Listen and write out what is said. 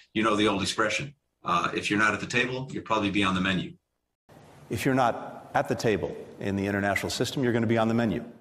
You know the old expression, if you're not at the table, you'll probably be on the menu. If you're not at the table in the international system, you're going to be on the menu.